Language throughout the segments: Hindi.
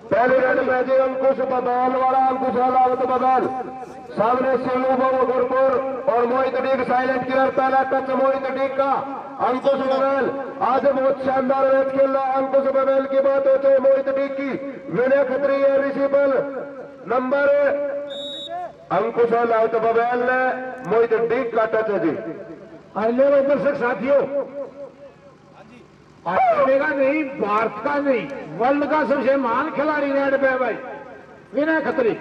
पहले रेड में जी अंकुश बदौल वाला अंकुश अलावत बदौल सामने सिल्लू गुरपुर और मोहित डीग साइलेंट किलर पहला टच मोहित डीग का अंकुश बबेल आज बहुत शानदार मैच खेल रहा है। अंकुश बबेल की बात हो चाहे मोहित डीग की विनय खत्री है रिसीबल नंबर अंकुश अलावत बबेल ने मोहित डीग का टच है जी। अगले दर्शक साथियों का नहीं भारत का नहीं वर्ल्ड का सबसे महान खिलाड़ी रेड पे भाई विनय खत्री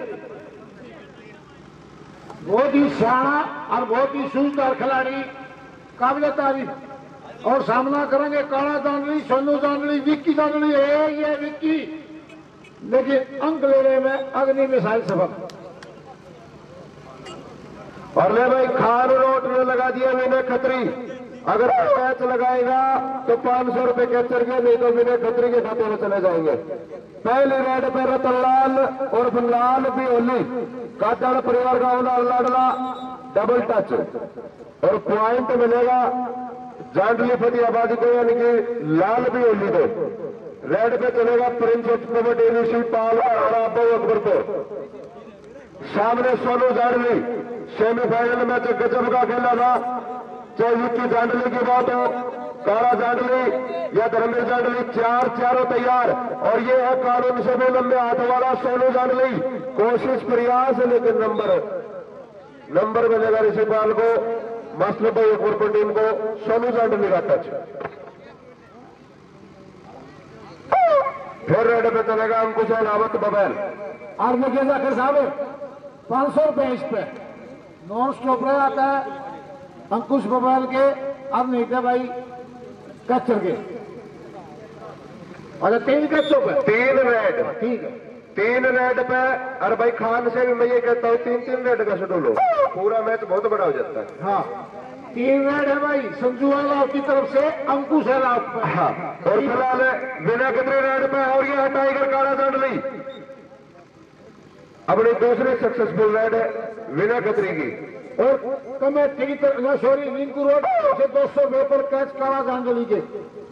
बहुत ही सियाना और बहुत ही सूझदार खिलाड़ी काबिल तारीफ और सामना करेंगे काला दांडली सोनू दांडली विक्की दांडली है ये विक्की लेकिन अंक लेने में अग्नि मिसाइल सफल और ले भाई खान रोड ने लगा दिया विनय खत्री अगर मैच लगाएगा तो 500 रुपए कैप्चर के नहीं तो विनय खत्री के खाते में चले जाएंगे। पहले रेड पे रतनलाल और लाल भी होली काटाड़ परिवार का होना लाडला डबल टच और पॉइंट मिलेगा जांडली फतेहाबाद को यानी कि लाल भी होली को रेड पे चलेगा प्रिंस कबड्डी पाल और अकबर को सामने सोनू जांडली सेमीफाइनल में तो गजब का खेला था चाहे विक्की जांडली की बात हो काला जांडली या धर्मेंद्र जांडली चारों तैयार और ये है कानून सभी लंबे हाथ वाला सोनू जांडली कोशिश प्रयास लेकिन नंबर मिलेगा ऋषिपाल को मास्टर भाई अकबर टीम को सोनू जांडली का टच फिर रेड पे चलेगा अंकुश अलावत बबैल और मुझे जाकर साहब 500 रुपए इस पे नॉन स्टॉप रह आता है अंकुश बबैल के अब नहीं थे भाई कैचर के और 3 कैचों पे 3 रेड ठीक है 3 रेड पे और भाई खान से भी मैं ये कहता हूँ 3 रेड का शेड्यूल हो पूरा मैच बहुत बड़ा हो जाता है। हाँ 3 रेड है भाई संजू अलाव की तरफ से अंकुश अलाव पे हाँ और फिलहाल विनय खत्री रेड पे और ये है टाइगर काला दांडली अपनी दूसरी सक्सेसफुल रेड है विनय खत्री की और कमेटी की तरफ सॉरी रिंकू रोड से 200 रुपए पर कैच काला दांडली के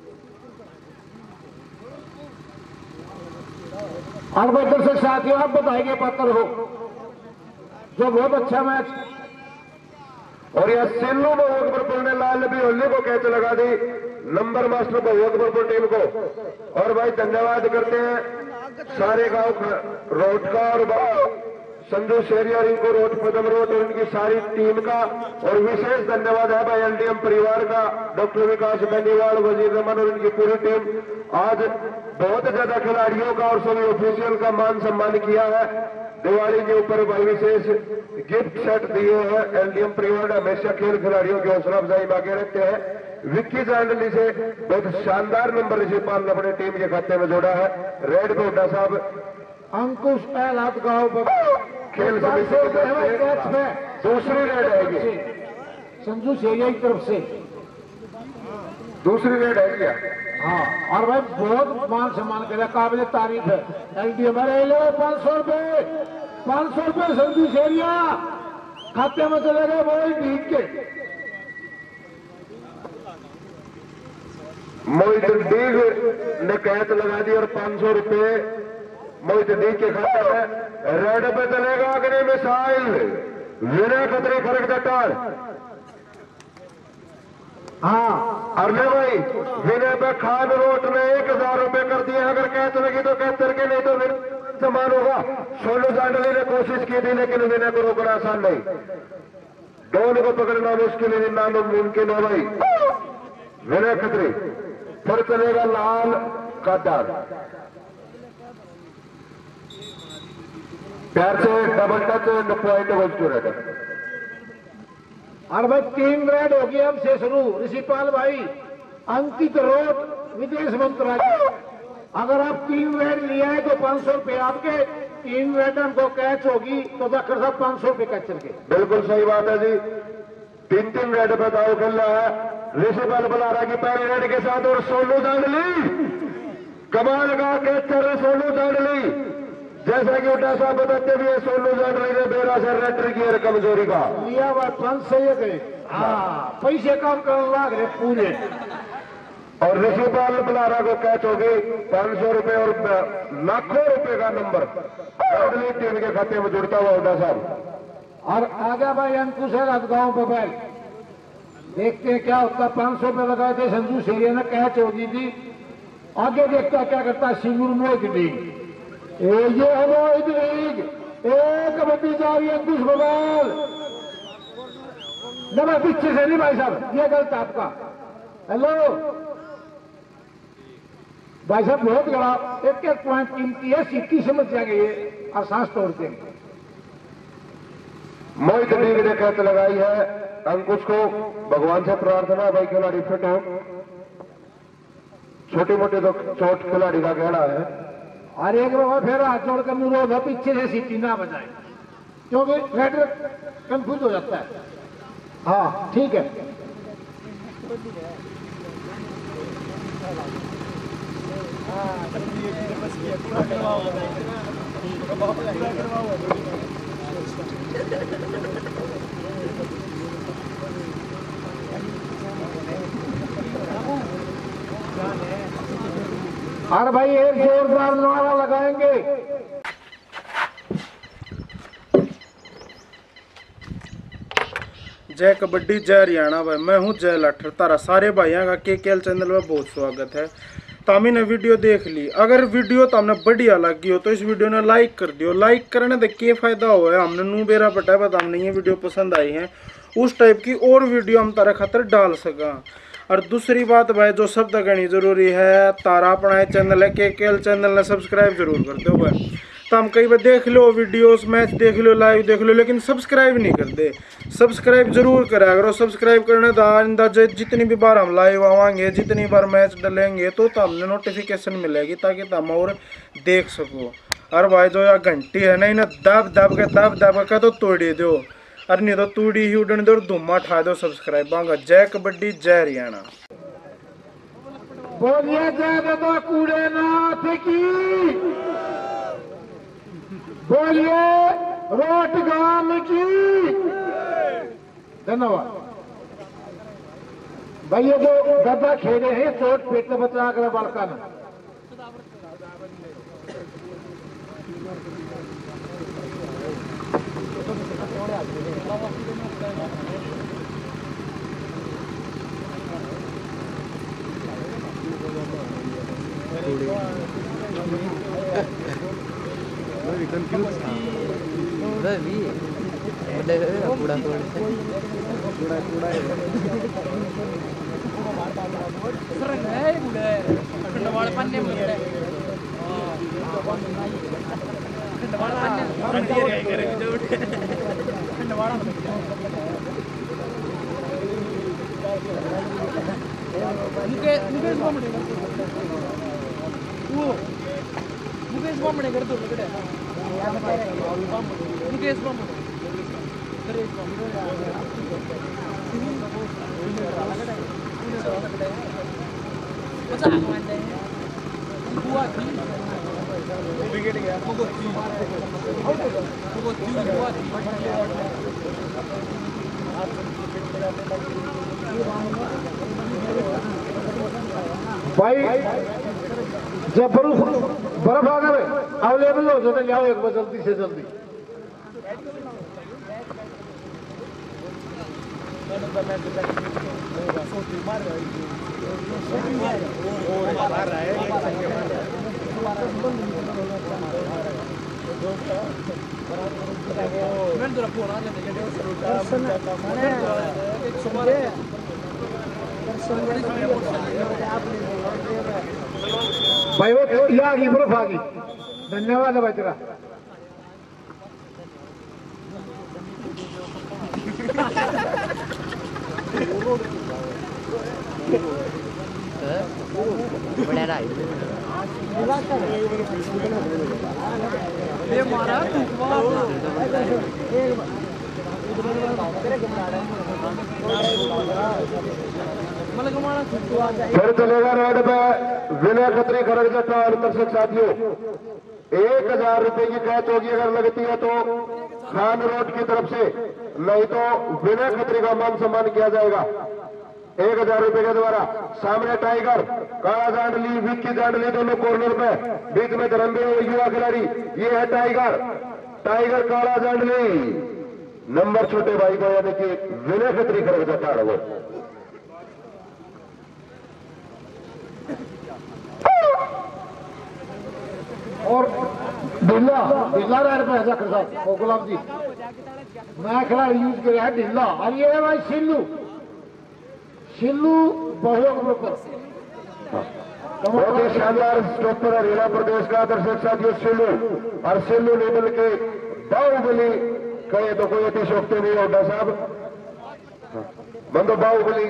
और भाई दर्शक साथियों आप बताएंगे पात्र हो जो बहुत अच्छा मैच और यह सिल्लू अकबरपुर ने लाल भी होली को कैच लगा दी नंबर मास्टर को अकबरपुर टीम को और भाई धन्यवाद करते हैं सारे गांव रोड का और संजू शेरी और इनको रोड पदम रोड और इनकी सारी टीम का और विशेष धन्यवाद है भाई एलडीएम परिवार का डॉक्टर विकास बेनीवाल वजीर रमन और इनकी पूरी टीम आज बहुत ज्यादा खिलाड़ियों का और सभी ऑफिशियल का मान सम्मान किया है। दिवाली के ऊपर भाई विशेष गिफ्ट सेट दिए हैं एलडीएम परिवार हमेशा खेल खिलाड़ियों की हौसला अफजाई बाकी रखते हैं। विक्की जांडली से बहुत शानदार नंबर ऋषिपाल ने अपनी टीम के खाते में जोड़ा है। रेड पे हुड्डा साहब अंकुश एलात गांव खेल समिति की तरफ से दूसरी रेड आएगी संजू शेरिया की तरफ से दूसरी रेड है क्या? हाँ और भाई बहुत मान सम्मान के लिए काबिल तारीफ है एलडीएम 500 रुपए संजू शेरिया खाते में चले गए वही ठीक के मोहित डीग ने कैच लगा दी और 500 रुपए मोहित डीग के खाते में रेड पे चलेगा अग्नि मिसाइल विनय खत्री फर्क जटार हाँ अरले भाई विनय पे खान रोड ने 1000 रुपए कर दिए अगर कैच लगी तो कैच करके नहीं तो फिर समान होगा। सोनू जांडली ने कोशिश की थी लेकिन विनय को रोकना आसान नहीं दोनों को पकड़ना मुश्किल है नामुमकिन है भाई। विनय खत्री फिर चलेगा लाल काटार प्यार से डबल टच पॉइंट गोल टू रेड और भाई 3 रेड हो गया अब से शुरू ऋषिपाल भाई अंकित रोड विदेश मंत्रालय अगर आप 3 रेड लिया है तो 500 रुपए आपके 3 रेड को कैच होगी तो जाकर साहब 500 रुपए कैच के बिल्कुल सही बात है जी 3 रेड पे दाव खेल रहा है ऋषिपाल बना रहा है कि पहले रेड के साथ और सोनू जांडली कमाल का कैचर सोनू जांडली जैसा कि उल्टा साहब बताते भी है सोनू जांडली ने बेरा से रेटर की है कमजोरी का लिया हुआ 500 गए हाँ पैसे काम करने लाग रहे पूरे और ऋषिपाल बलारा को कैच होगी 500 रुपए और लाखों रुपए का नंबर अगली टीम के खाते में जुड़ता हुआ होगा साहब। और आगे भाई अंकुश है राजगांव बबैल, देखते हैं क्या होता है। 500 रुपए लगाए थे संजू सेरिया ने, कैच होगी थी। आगे देखता क्या करता है सिंगूर मोहित लीग। ये है मोहित लीग, एक कबड्डी जा रही है अंकुश बबैल। ना पीछे से नहीं भाई साहब, ये गलत आपका। हेलो भाई साहब, बहुत बड़ा एक एक पॉइंट कीमती है, सीटी समझ जाएंगे ये और सांस तोड़ते हैं। मोहित लीग ने कैच लगाई है अंकुश को। भगवान से प्रार्थना भाई खिलाड़ी फिट हो, छोटी मोटी तो चोट खिलाड़ी का गहरा है। और एक बार फिर हाथ जोड़कर अनुरोध है पीछे से सीटी ना बजाए, क्योंकि रेडर कंफ्यूज हो जाता है। हाँ ठीक है। और भाई एक जोरदार नारा लगाएंगे। जय कबड्डी जय हरियाणा भाई, मैं हूँ जय लाठर। तारा सारे भाइयों का KKL चैनल में बहुत स्वागत है। तामी ने वीडियो देख ली, अगर वीडियो तुमने बढ़िया लगी हो तो इस वीडियो ने लाइक कर दियो। लाइक करने से क्या फायदा हो है, हमने नू बेरा पटा है, बता हमने ये वीडियो पसंद आई है उस टाइप की और वीडियो हम तारा खातर डाल सका। और दूसरी बात भाई जो शब्द करनी जरूरी है, तारा अपना चैनल है KKL चैनल ने सब्सक्राइब जरूर कर दो भाई। तो हम कई बार देख लो वीडियोस, मैच देख लो, लाइव देख लो, लेकिन सब्सक्राइब नहीं करते। सब्सक्राइब जरूर करा करो। सब्सक्राइब करने का अंदाजा जितनी भी बार हम लाइव आवाएंगे, जितनी बार मैच डलेंगे तो हमने नोटिफिकेशन मिलेगी ताकि तुम और देख सको। और भाई जो यार घंटी है ना, इन्हें दब दब के तो तोड़ी दो, और नहीं तो तूड़ी ही उड़ने दो और धुम्मा ठा दो सब्सक्राइब। जय कबड्डी जय हरियाणा। बोलिए जय तो कूड़े नाथ की, बोलिए रोटगाम की। धन्यवाद भाई। ये जो गद्दा खेले हैं चोट पेट में बचा कर बड़का ना। मुकेश बामणे करतो मुकेश बामणे भाई जब बर्फ आ गए अवेलेबल हो जाते जाओ एक बार जल्दी से जल्दी। भाई वो ये आ गई बर्फ आ गई। धन्यवाद है भाई तेरा। ये मारा फिर चलेगा रोड पे विनय खत्री खड़ग जट्टा और दर्शक साथियों 1000 रुपए की कैच होगी। अगर लगती है तो खान रोड की तरफ से, नहीं तो विनय खत्री का मान सम्मान किया जाएगा। 1000 रुपए के द्वारा। सामने टाइगर, काला जांडली, विक्की जांडली दोनों कॉर्नर पे, बीच में धर्मवीर युवा खिलाड़ी, ये है टाइगर। टाइगर काला जांडली नंबर छोटे भाई को यानी कि विनय खत्री खड़े जाता है वो। और ढीला ढीला रेड पे जाकर साहब गुलाब जी मैं खिलाड़ी यूज कर रहा है ढीला। और ये है भाई सिल्लू, सिल्लू बहुत बहुत ही शानदार स्टॉपर है हरियाणा प्रदेश का दर्शक साथियों सिल्लू। और सिल्लू लेवल के बाहुबली कहे तो कोई अतिशोक्ति नहीं होता साहब, बंदो बाहुबली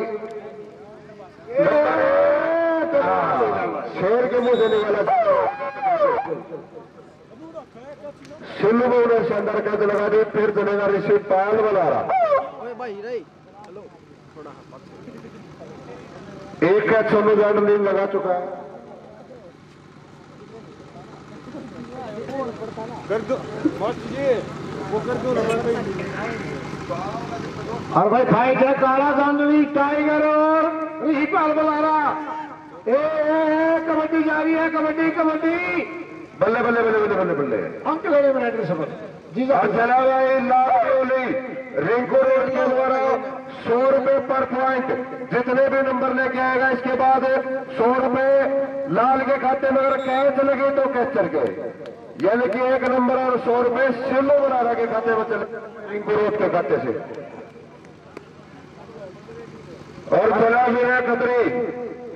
शेर के मुंह से निकाला। सिल्लू को उन्हें शानदार कैद लगा दी, फिर चलेगा ऋषि पाल बना रहा। एक कैच सोनू जांडली लगा चुका है। कर दो वो कर दो। और भाई फाइट है काला जांडली टाइगर और ऋषि पाल बलारा। कबड्डी जारी है, कबड्डी कबड्डी बल्ले बल्ले बल्ले बल्ले बल्ले बल्ले अंक लड़े मिनट सफर जी चला गया लाली रिंकू रोड के द्वारा 100 रुपए पर पॉइंट। जितने भी नंबर लेके आएगा इसके बाद 100 रुपए लाल के खाते में। अगर कैच लगे तो कैचर के, यानी कि 1 नंबर और 100 रुपए सिल्लू बरारा के खाते में चले, रिंकू रोड के खाते से। और चला विनय खत्री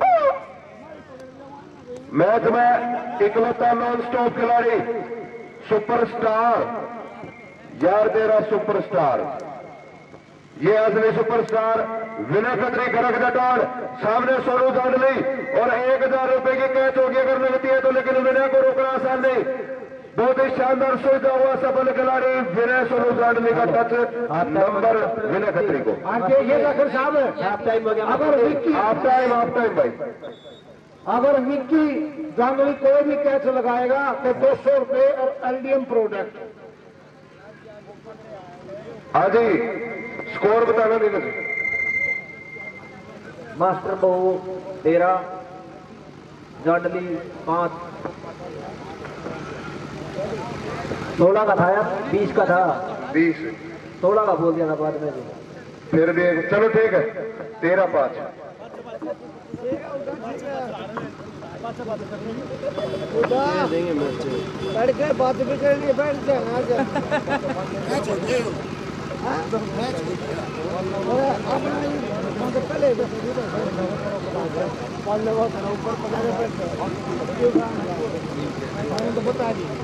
मैच में इकलौता नॉन स्टॉप खिलाड़ी, सुपरस्टार यार तेरा सुपरस्टार, ये असली सुपरस्टार विनय खत्री खड़क जटान। सामने सोनू जांडली और 1000 रुपए की कैच होगी अगर लगती है तो, लेकिन विनय को रोकना आसान नहीं। बहुत ही शानदार सुलझा हुआ सफल खिलाड़ी विनय सोनू जांडली का टच नंबर विनय खत्री को। हाफ टाइम भाई। अगर विक्की जांडली कोई भी कैच लगाएगा तो 200 रुपए और एलडीएम प्रोडक्ट। हाँ जी स्कोर बताना नीरज। मास्टर बहू 13, जांडली 5। 16 का था यार, 20 का था। 20 16 का बोल दिया था बाद में। फिर भी चलो ठीक है 13-5। लड़के बात भी कर लिए बैठ जाए पहले तो बता दी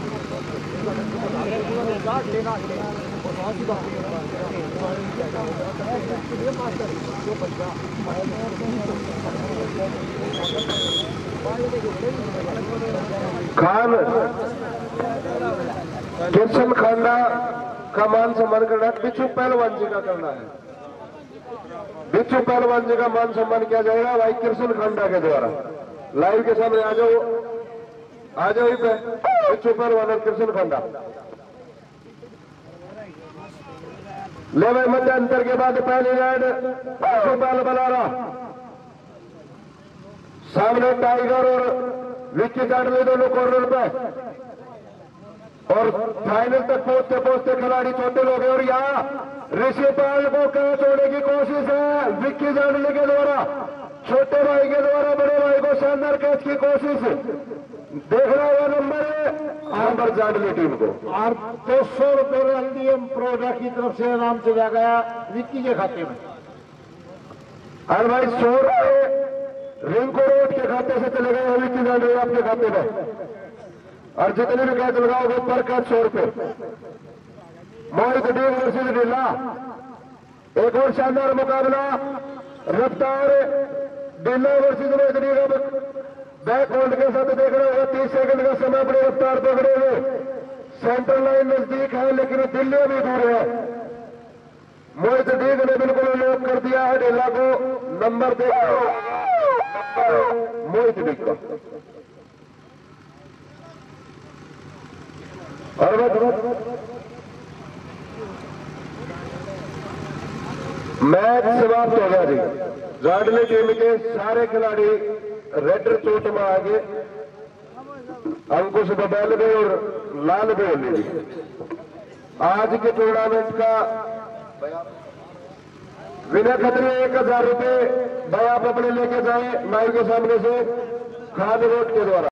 खान किशन खांडा का मान सम्मान करना, बिच्छू पहलवान जी का करना है। बिच्छू पहलवान जी का मान सम्मान किया जाएगा भाई कृष्ण खांडा के द्वारा। लाइव के सामने आ जाओ पे बिच्छू पहलवान और कृष्ण खांडा। ले भाई मध्यांतर के बाद पहली राइड बिच्छू पहल बलारा, सामने टाइगर और विक्की जांडली दोनों कॉर्नर पे। और फाइनल तक पहुंचते पहुंचते खिलाड़ी छोटे लोग हैं। और यहाँ ऋषि पाल को कैच होने की कोशिश है विक्की जांडली के द्वारा, छोटे भाई के द्वारा बड़े भाई को शानदार कैच की कोशिश। देखना हुआ नंबर जांडली टीम को। और 200 रुपए एलडीएम प्रोडक्ट की तरफ से इनाम चला गया विक्की के खाते में। और भाई 100 रुपए रिंकू रोड के खाते से चले गए विक्की जांडली आपके खाते में। और जितने भी कैच लगाओगे पर कैच 100 रुपए। मोहित डीग वर्सेस ढीला, एक और शानदार मुकाबला रफ्तार ढीला versus Mohit Deeg. Back hold के साथ देख रहे होगा 30 सेकंड का समय अपनी रफ्तार पकड़े हुए। सेंट्रल लाइन नजदीक है लेकिन दिल्ली भी दूर है। मोहित डीग ने बिल्कुल लॉक कर दिया है ढीला को। नंबर दे मोहित डीग का। और मैच समाप्त हो गया जी। जाडली टीम के सारे खिलाड़ी रेड चोट में आगे अंकुश बबैलवे और लाल बेली। आज के टूर्नामेंट का विनय खत्री 1000 रुपए भाई आप अपने लेके जाए माई के सामने से खान रोड के द्वारा।